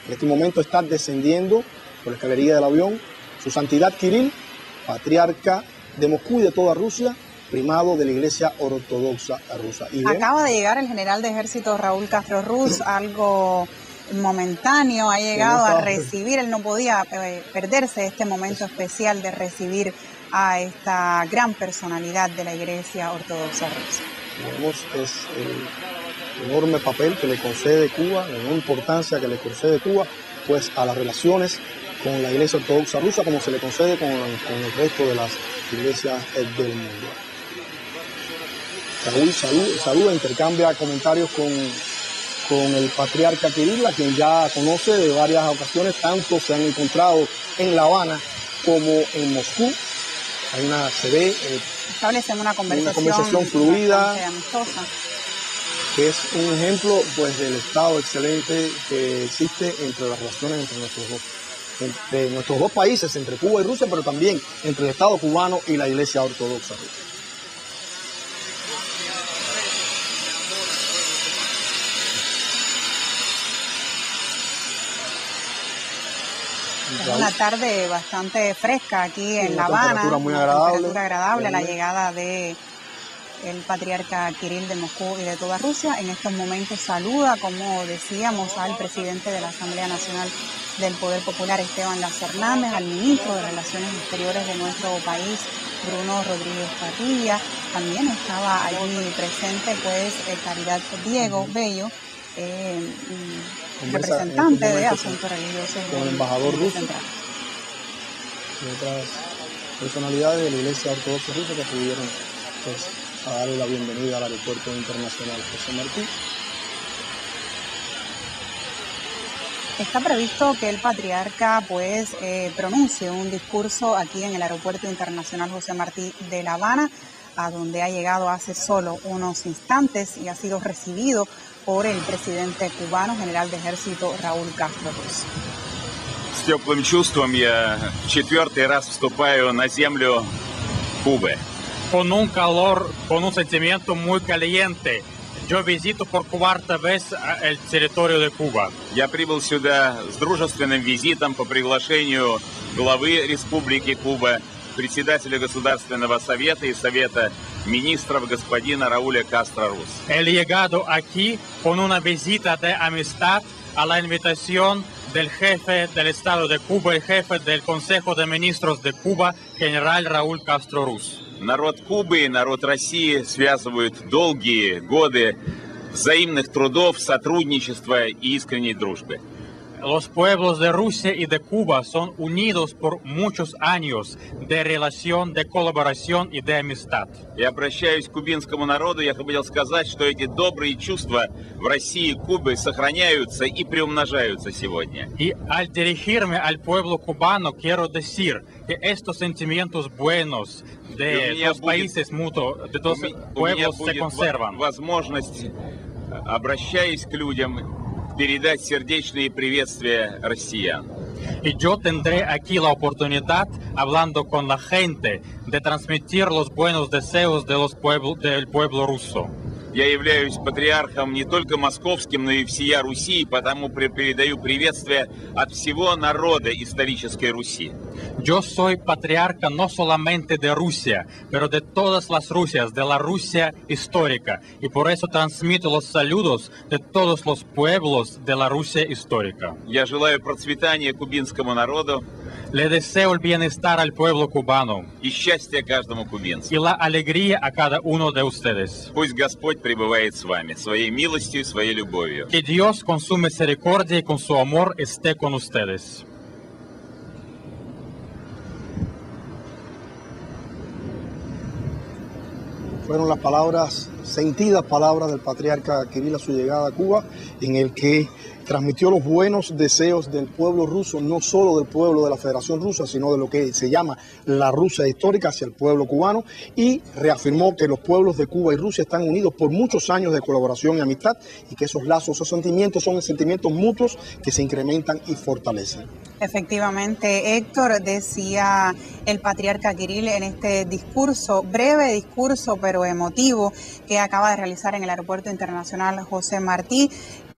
En este momento está descendiendo por la escalería del avión su santidad Kirill, patriarca de Moscú y de toda Rusia, primado de la Iglesia Ortodoxa rusa. Acaba de llegar el general de ejército Raúl Castro Ruz, algo momentáneo, ha llegado a recibir, él no podía perderse este momento especial de recibir a esta gran personalidad de la Iglesia Ortodoxa rusa. Vemos es el enorme papel que le concede Cuba, la enorme importancia que le concede Cuba pues a las relaciones con la Iglesia Ortodoxa rusa, como se le concede con el resto de las iglesias del mundo. Raúl saluda, intercambia comentarios con el patriarca Kirill, a quien ya conoce de varias ocasiones, tanto se han encontrado en La Habana como en Moscú. Establecen una conversación fluida, amistosa, que es un ejemplo pues del estado excelente que existe entre las relaciones entre nuestros dos países, entre Cuba y Rusia, pero también entre el Estado cubano y la Iglesia Ortodoxa rusa. Es una tarde bastante fresca aquí en La Habana, temperatura muy agradable. Temperatura agradable, la llegada de el patriarca Kirill de Moscú y de toda Rusia. En estos momentos saluda, como decíamos, al presidente de la Asamblea Nacional del Poder Popular, Esteban Lazo Hernández, al ministro de Relaciones Exteriores de nuestro país, Bruno Rodríguez Patilla. También estaba allí presente, pues, Caridad Diego Bello, representante de asuntos religiosos con el embajador ruso y otras personalidades de la Iglesia Ortodoxa rusa que acudieron pues, a darle la bienvenida al aeropuerto internacional José Martí. Está previsto que el patriarca pues pronuncie un discurso aquí en el aeropuerto internacional José Martí de La Habana, a donde ha llegado hace solo unos instantes y ha sido recibido por el presidente cubano, general de ejército Raúl Castro Ruz. С теплым чувством я в 4-й раз вступаю на землю Кубы. Con un calor, con un sentimiento muy caliente, yo visito por 4ª vez el territorio de Cuba. Я прибыл сюда с дружественным визитом по приглашению главы Республики Куба, председателя Государственного Совета и Совета Министров господина Рауля Кастро Рус. He llegado aquí con una visita de amistad a la invitación del jefe del Estado de Cuba y jefe del Consejo de Ministros de Cuba, general Рауль Кастро Рус. Народ Кубы и народ России связывают долгие годы взаимных трудов, сотрудничества и искренней дружбы. Los pueblos de Rusia y de Cuba son unidos por muchos años de relación, de colaboración y de amistad. Я обращаюсь к кубинскому народу, я хотел сказать, что эти добрые чувства в России и Кубе сохраняются и приумножаются сегодня. Y al dirigirme al pueblo cubano, quiero decir que estos sentimientos buenos de dos países mutuos, de dos pueblos se conservan. Возможность, обращаясь к людям, передать сердечные приветствия россиян. Y yo tendré aquí la oportunidad, hablando con la gente, de transmitir los buenos deseos de del pueblo ruso. Я являюсь патриархом не только московским, но и всея Руси, потому передаю приветствие от всего народа исторической Руси. Yo soy patriarca no solamente de Rusia, pero de todas las Rusias, de la Rusia histórica, y por eso transmito los saludos de todos los pueblos de la Rusia histórica. Я желаю процветания кубинскому народу. Le deseo el bienestar al pueblo cubano и счастья каждому кубинцу. Y la alegría a cada uno de ustedes. Пусть Господь пребывает с вами, своей милостью и своей любовью. Que Dios con su misericordia y con su amor esté con ustedes. Fueron las palabras, sentidas palabras del patriarca Kirill a su llegada a Cuba, en el que transmitió los buenos deseos del pueblo ruso, no solo del pueblo de la Federación Rusa, sino de lo que se llama la Rusia histórica hacia el pueblo cubano, y reafirmó que los pueblos de Cuba y Rusia están unidos por muchos años de colaboración y amistad, y que esos lazos, esos sentimientos son sentimientos mutuos que se incrementan y fortalecen. Efectivamente, Héctor, decía el patriarca Kirill en este discurso, breve discurso pero emotivo, que acaba de realizar en el Aeropuerto Internacional José Martí,